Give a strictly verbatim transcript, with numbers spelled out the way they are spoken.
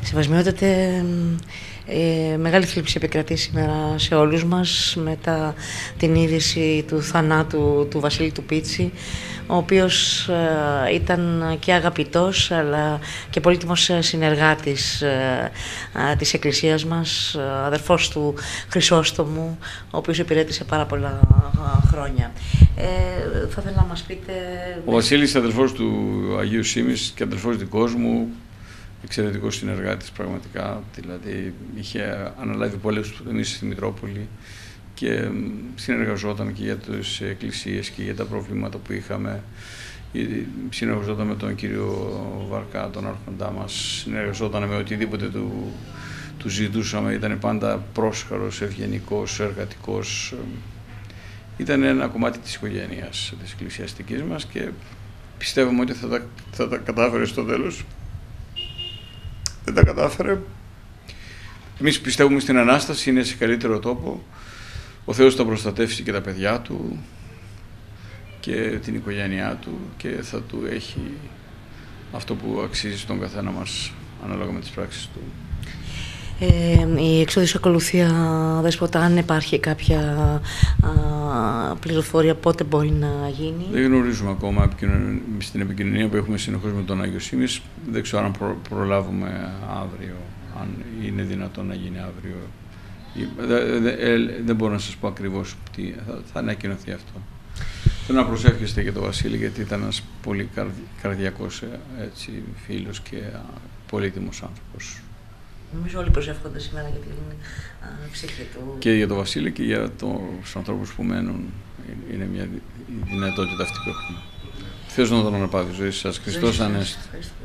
Σεβασμιότατε, ε, μεγάλη θλίψη επικρατεί σήμερα σε όλους μας μετά την είδηση του θανάτου του Βασίλη του Πίτση, ο οποίος ε, ήταν και αγαπητός αλλά και πολύτιμος συνεργάτης ε, ε, της Εκκλησίας μας, αδερφός του Χρυσόστομου, ο οποίος υπηρέτησε πάρα πολλά χρόνια. Ε, θα ήθελα να μας πείτε... Ο Βασίλης, αδερφός του Αγίου Σήμης και αδερφός δικός μου, εξαιρετικός συνεργάτης πραγματικά, δηλαδή είχε αναλάβει πολλές εμείς στη Μητρόπολη και συνεργαζόταν και για τις εκκλησίες και για τα προβλήματα που είχαμε. Συνεργαζόταν με τον κύριο Βαρκά, τον άρχοντά μας, συνεργαζόταν με οτιδήποτε του, του ζητούσαμε, ήταν πάντα πρόσχαρος, ευγενικός, εργατικός. Ήταν ένα κομμάτι της οικογένειας της εκκλησιαστικής μας και πιστεύουμε ότι θα τα, θα τα κατάφερε στο τέλος. Δεν τα κατάφερε. Εμείς πιστεύουμε στην Ανάσταση, είναι σε καλύτερο τόπο. Ο Θεός θα προστατεύσει και τα παιδιά του και την οικογένειά του και θα του έχει αυτό που αξίζει στον καθένα μας ανάλογα με τις πράξεις του. Ε, η εξώδης ακολουθία, Δέσποτα, αν υπάρχει κάποια α, πληροφορία πότε μπορεί να γίνει? Δεν γνωρίζουμε ακόμα στην επικοινωνία που έχουμε συνεχώς με τον Άγιο Σήμης. Δεν ξέρω αν προ, προλάβουμε αύριο, αν είναι δυνατόν να γίνει αύριο. Δεν, δεν, δεν μπορώ να σας πω ακριβώς τι θα, θα ανακοινωθεί αυτό. Θέλω να προσεύχεστε για τον Βασίλη, γιατί ήταν ένας πολύ καρδιακός έτσι, φίλος και πολύτιμος άνθρωπος. Νομίζω όλοι προσεύχονται σήμερα για την α, ψυχή του. Και για τον Βασίλη και για τους ανθρώπους που μένουν. Είναι μια δυνατότητα αυτή που έχουμε. Θεός να τον αναπαύει ζωή σας. Χριστός Ανέστη.